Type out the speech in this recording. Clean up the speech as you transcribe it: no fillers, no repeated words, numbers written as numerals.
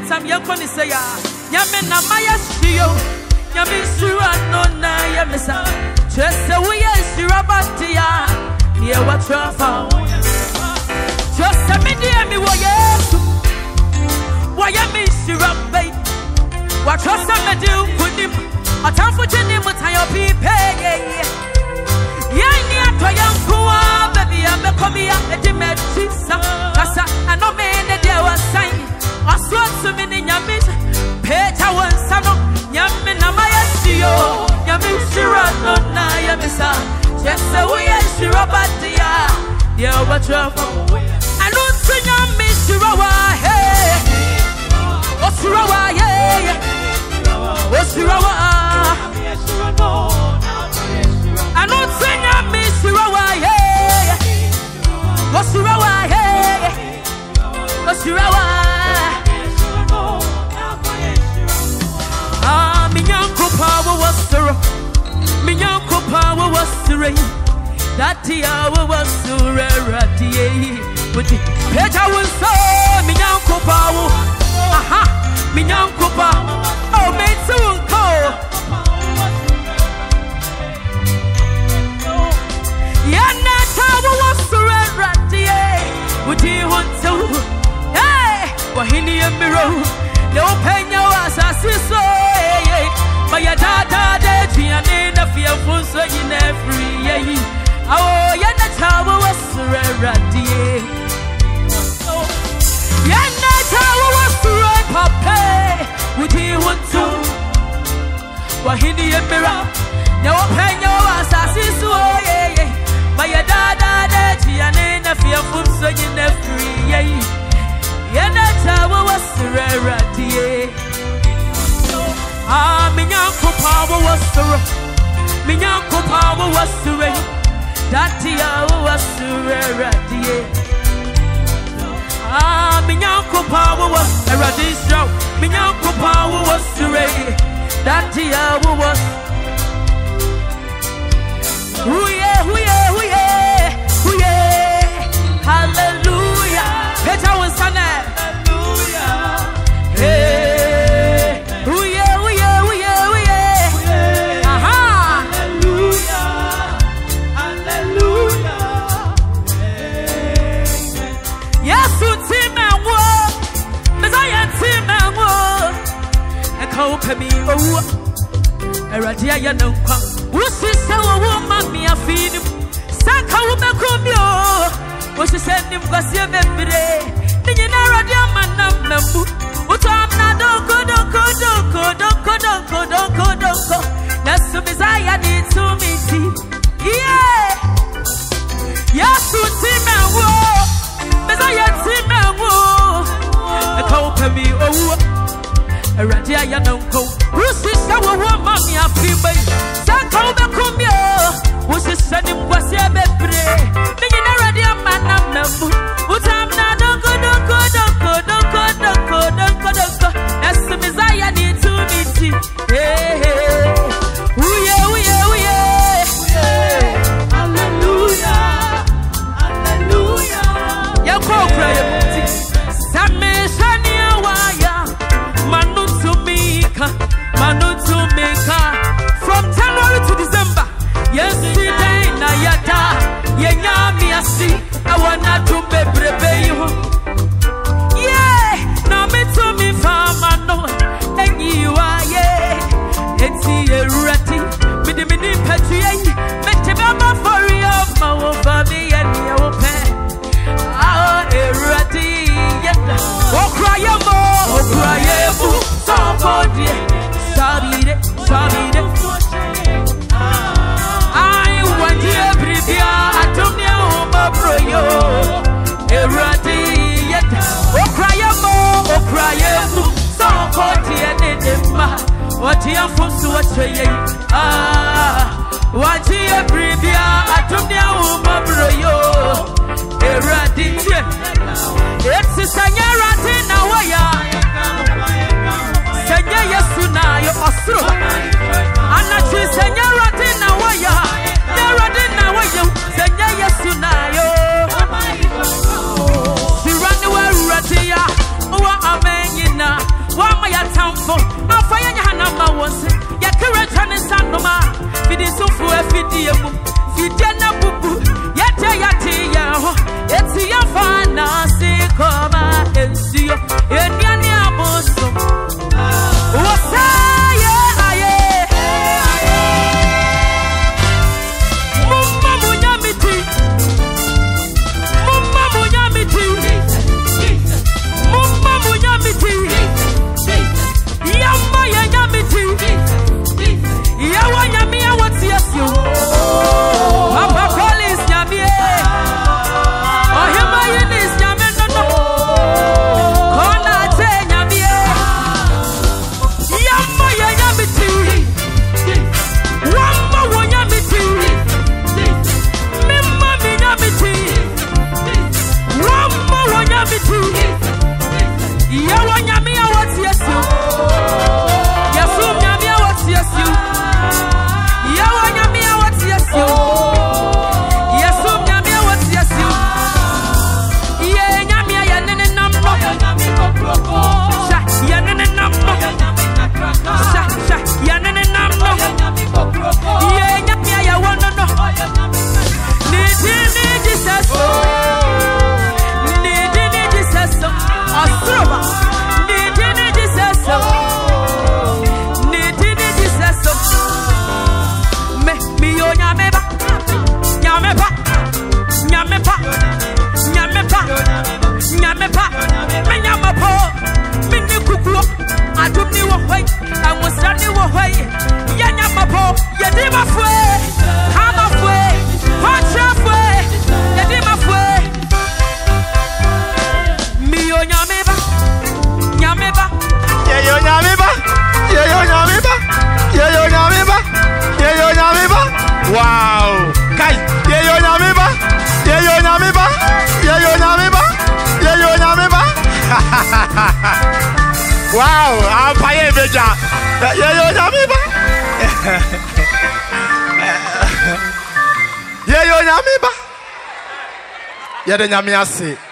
meantime, you're going to say, Yamina Maya Shio, Yamishura no na Yamisa, just a way as Shirabatia, near what you're found. Just a medium, why Yamishirabay, what you're some do put him, a time for Jenny, what I hope he pay. Yanya to young poor baby, I'm a coming up at the medicine. Casa, I know man that there was sign. I saw so many yamis. Peter was son of Yamina Maya Shio, Yamishira, no Nayamisa. Just so we are Shirabatia. Yeah, what you're from. I don't see Yamishirawa, hey. Osirawa, yeah. Osirawa. I don't sing a miss Rawa, yeah. What's Rawa, yeah? What's Rawa? Ah, my uncle power was the my uncle power was the rain. That the hour was the rarity. But the Peter was so my uncle power. Aha, my uncle power. Oh, made so cold. Yana tawo wasurati uti honto hey wahini emiro no penya wasasiso maya dada de tiane na fiafunso yin every ye awo yana tawo wasurati yana tawo wasurati papa uti honto wahini emiro no penya wasasiso Maya dada de tiane na fiafunso yin every ye Yena tawa wasirati Ah, minyanko power wasira Minyanko power wasira Dati awa wasirati Ah, minyanko power wasira Minyanko power wasira Dati awa wasirati Hallelujah. Peter was son. Hallelujah. Hey. Aha. Hallelujah. Hallelujah. Yes, team and war. Messiah team and war. And call me oh. Eradia ya no kwa. Wusi sawa woman me afin. Saka wubekumyo. Wusi send kwa sie bebre. Ninyi na radia manambu. Utamna doko. Nasu Messiah ni tumiti. Yeah. Yasu time wo. Messiah time wo. Eka me oh. Eradia ya no kwa. Wusi sawa woman me afin. Saka wubekumyo. Wusi send kwa sie bebre. Ninyi na radia manambu. Utamna doko. Nasu Messiah ni tumiti. Hey, hey. Uye. Hallelujah. Ya kwa prayer. Sameshani awaya. Manutumika. From January to December. Nyameba. Yeah, yo, Nyameba. Yeah, yo, Nyameba. Yeah, yo, Nyameba. Yeah, yo, Nyameba. Wow. Kai. Yeah, yo, Nyameba. Yeah, yo, Nyameba. Yeah, yo, Nyameba. Yeah, yo, Nyameba. Wow. I'm paying beja. Yeah, yo, Nyameba. Yeah, yo, Nyameba. Yeah, the Nyamiase.